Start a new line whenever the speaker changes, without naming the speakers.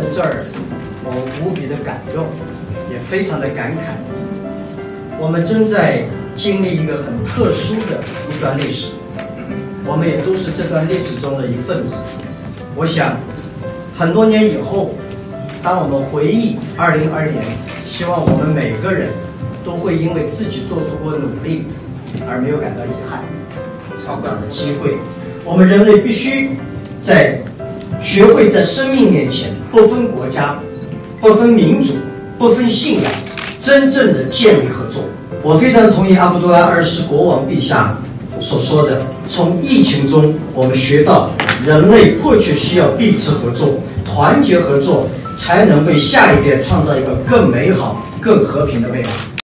这儿，我无比的感动，也非常的感慨。我们正在经历一个很特殊的一段历史，我们也都是这段历史中的一份子。我想，很多年以后，当我们回忆2022年，希望我们每个人都会因为自己做出过努力而没有感到遗憾。这样的机会，我们人类必须学会在生命面前不分国家、不分民族、不分信仰，真正的建立合作。我非常同意阿卜杜拉2世国王陛下所说的，从疫情中我们学到人类迫切需要彼此合作，团结合作，才能为下一代创造一个更美好、更和平的未来。